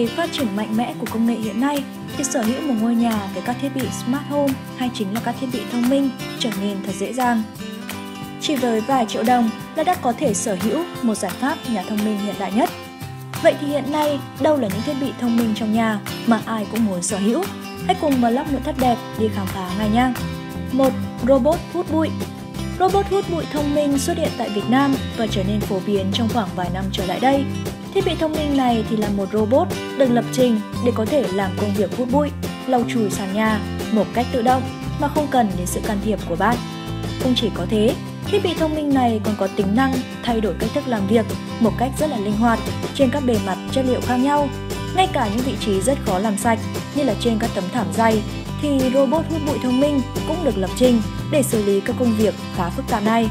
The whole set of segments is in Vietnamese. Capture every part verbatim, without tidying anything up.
Với phát triển mạnh mẽ của công nghệ hiện nay, thì sở hữu một ngôi nhà với các thiết bị Smart Home hay chính là các thiết bị thông minh trở nên thật dễ dàng. Chỉ với vài triệu đồng là đã có thể sở hữu một giải pháp nhà thông minh hiện đại nhất. Vậy thì hiện nay, đâu là những thiết bị thông minh trong nhà mà ai cũng muốn sở hữu? Hãy cùng vlog nội thất đẹp đi khám phá ngay nha! một. Robot hút bụi. Robot hút bụi thông minh xuất hiện tại Việt Nam và trở nên phổ biến trong khoảng vài năm trở lại đây. Thiết bị thông minh này thì là một robot được lập trình để có thể làm công việc hút bụi, lau chùi sàn nhà một cách tự động mà không cần đến sự can thiệp của bạn. Không chỉ có thế, thiết bị thông minh này còn có tính năng thay đổi cách thức làm việc một cách rất là linh hoạt trên các bề mặt chất liệu khác nhau. Ngay cả những vị trí rất khó làm sạch như là trên các tấm thảm dày thì robot hút bụi thông minh cũng được lập trình để xử lý các công việc khá phức tạp này.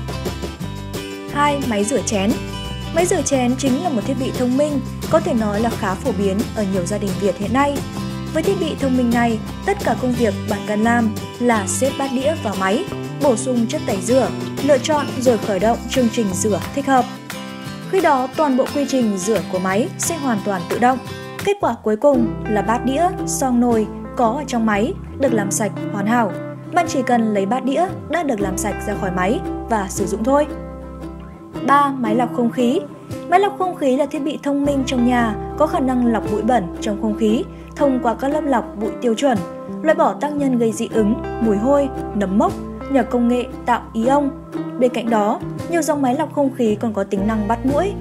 hai. Máy rửa chén. Máy rửa chén chính là một thiết bị thông minh có thể nói là khá phổ biến ở nhiều gia đình Việt hiện nay. Với thiết bị thông minh này, tất cả công việc bạn cần làm là xếp bát đĩa vào máy, bổ sung chất tẩy rửa, lựa chọn rồi khởi động chương trình rửa thích hợp. Khi đó, toàn bộ quy trình rửa của máy sẽ hoàn toàn tự động. Kết quả cuối cùng là bát đĩa, xoong nồi có ở trong máy được làm sạch hoàn hảo. Bạn chỉ cần lấy bát đĩa đã được làm sạch ra khỏi máy và sử dụng thôi. ba. Máy lọc không khí. Máy lọc không khí là thiết bị thông minh trong nhà có khả năng lọc bụi bẩn trong không khí thông qua các lớp lọc bụi tiêu chuẩn, loại bỏ tác nhân gây dị ứng, mùi hôi, nấm mốc nhờ công nghệ tạo ion. Bên cạnh đó, nhiều dòng máy lọc không khí còn có tính năng bắt muỗi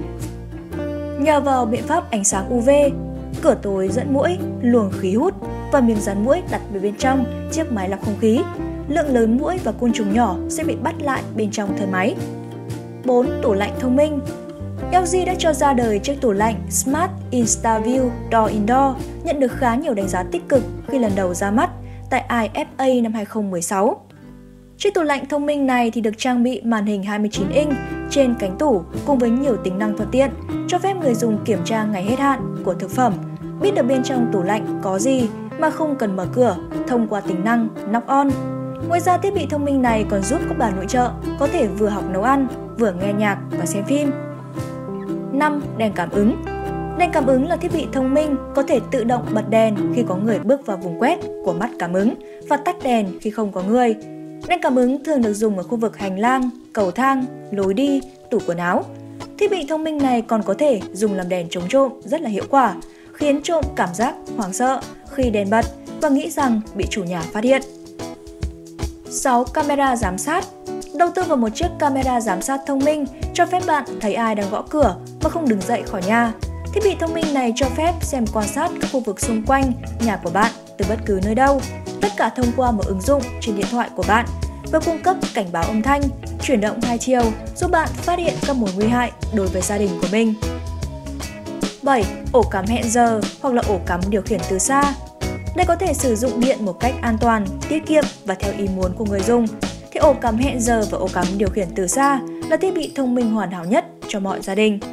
nhờ vào biện pháp ánh sáng u vê, cửa tối dẫn muỗi, luồng khí hút và miếng dán muỗi đặt bên trong chiếc máy lọc không khí. Lượng lớn muỗi và côn trùng nhỏ sẽ bị bắt lại bên trong thân máy. bốn. Tủ lạnh thông minh. lờ giê đã cho ra đời chiếc tủ lạnh Smart InstaView Door Indoor, nhận được khá nhiều đánh giá tích cực khi lần đầu ra mắt tại i ép a năm hai không một sáu. Chiếc tủ lạnh thông minh này thì được trang bị màn hình hai mươi chín inch trên cánh tủ cùng với nhiều tính năng thuận tiện, cho phép người dùng kiểm tra ngày hết hạn của thực phẩm, biết được bên trong tủ lạnh có gì mà không cần mở cửa thông qua tính năng Knock On. Ngoài ra, thiết bị thông minh này còn giúp các bà nội trợ có thể vừa học nấu ăn, vừa nghe nhạc và xem phim. năm. Đèn cảm ứng. Đèn cảm ứng là thiết bị thông minh có thể tự động bật đèn khi có người bước vào vùng quét của mắt cảm ứng và tắt đèn khi không có người. Đèn cảm ứng thường được dùng ở khu vực hành lang, cầu thang, lối đi, tủ quần áo. Thiết bị thông minh này còn có thể dùng làm đèn chống trộm rất là hiệu quả, khiến trộm cảm giác hoảng sợ khi đèn bật và nghĩ rằng bị chủ nhà phát hiện. sáu. Camera giám sát. Đầu tư vào một chiếc camera giám sát thông minh cho phép bạn thấy ai đang gõ cửa mà không đứng dậy khỏi nhà. Thiết bị thông minh này cho phép xem quan sát các khu vực xung quanh nhà của bạn từ bất cứ nơi đâu, tất cả thông qua một ứng dụng trên điện thoại của bạn và cung cấp cảnh báo âm thanh, chuyển động hai chiều giúp bạn phát hiện các mối nguy hại đối với gia đình của mình. bảy. Ổ cắm hẹn giờ hoặc là ổ cắm điều khiển từ xa. Đây có thể sử dụng điện một cách an toàn, tiết kiệm và theo ý muốn của người dùng. Thì ổ cắm hẹn giờ và ổ cắm điều khiển từ xa là thiết bị thông minh hoàn hảo nhất cho mọi gia đình.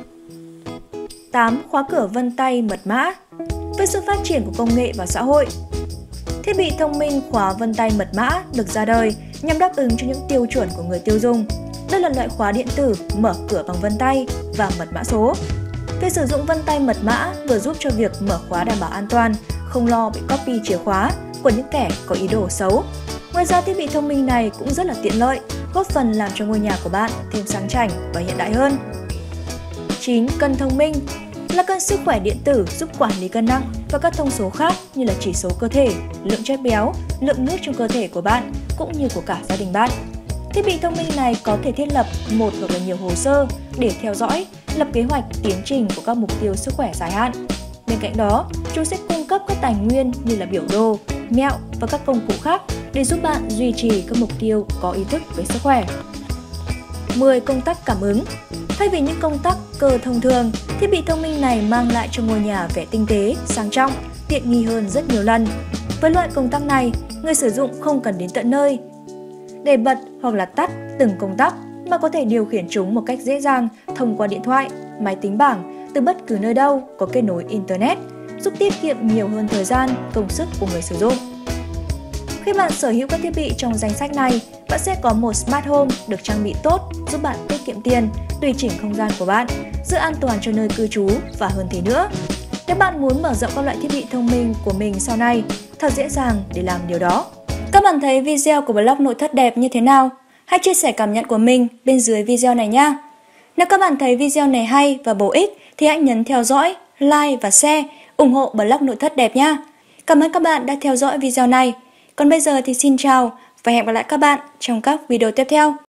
tám. Khóa cửa vân tay mật mã. Với sự phát triển của công nghệ và xã hội, thiết bị thông minh khóa vân tay mật mã được ra đời nhằm đáp ứng cho những tiêu chuẩn của người tiêu dùng. Đây là loại khóa điện tử mở cửa bằng vân tay và mật mã số. Việc sử dụng vân tay mật mã vừa giúp cho việc mở khóa đảm bảo an toàn, không lo bị copy chìa khóa của những kẻ có ý đồ xấu. Ngoài ra, thiết bị thông minh này cũng rất là tiện lợi, góp phần làm cho ngôi nhà của bạn thêm sang chảnh và hiện đại hơn. chín. Cân thông minh là cân sức khỏe điện tử giúp quản lý cân nặng và các thông số khác như là chỉ số cơ thể, lượng chất béo, lượng nước trong cơ thể của bạn cũng như của cả gia đình bạn. Thiết bị thông minh này có thể thiết lập một hoặc là nhiều hồ sơ để theo dõi, lập kế hoạch tiến trình của các mục tiêu sức khỏe dài hạn. Bên cạnh đó, chúng sẽ cung cấp các tài nguyên như là biểu đồ, mẹo và các công cụ khác để giúp bạn duy trì các mục tiêu có ý thức về sức khỏe. mười. Công tắc cảm ứng. Thay vì những công tắc cơ thông thường, thiết bị thông minh này mang lại cho ngôi nhà vẻ tinh tế, sang trọng, tiện nghi hơn rất nhiều lần. Với loại công tắc này, người sử dụng không cần đến tận nơi để bật hoặc là tắt từng công tắc mà có thể điều khiển chúng một cách dễ dàng thông qua điện thoại, máy tính bảng từ bất cứ nơi đâu có kết nối Internet, giúp tiết kiệm nhiều hơn thời gian, công sức của người sử dụng. Khi bạn sở hữu các thiết bị trong danh sách này, bạn sẽ có một Smart Home được trang bị tốt, giúp bạn tiết kiệm tiền, tùy chỉnh không gian của bạn, giữ an toàn cho nơi cư trú và hơn thế nữa. Nếu bạn muốn mở rộng các loại thiết bị thông minh của mình sau này, thật dễ dàng để làm điều đó. Các bạn thấy video của blog nội thất đẹp như thế nào? Hãy chia sẻ cảm nhận của mình bên dưới video này nhé! Nếu các bạn thấy video này hay và bổ ích thì hãy nhấn theo dõi, like và share, ủng hộ blog nội thất đẹp nhé! Cảm ơn các bạn đã theo dõi video này. Còn bây giờ thì xin chào và hẹn gặp lại các bạn trong các video tiếp theo.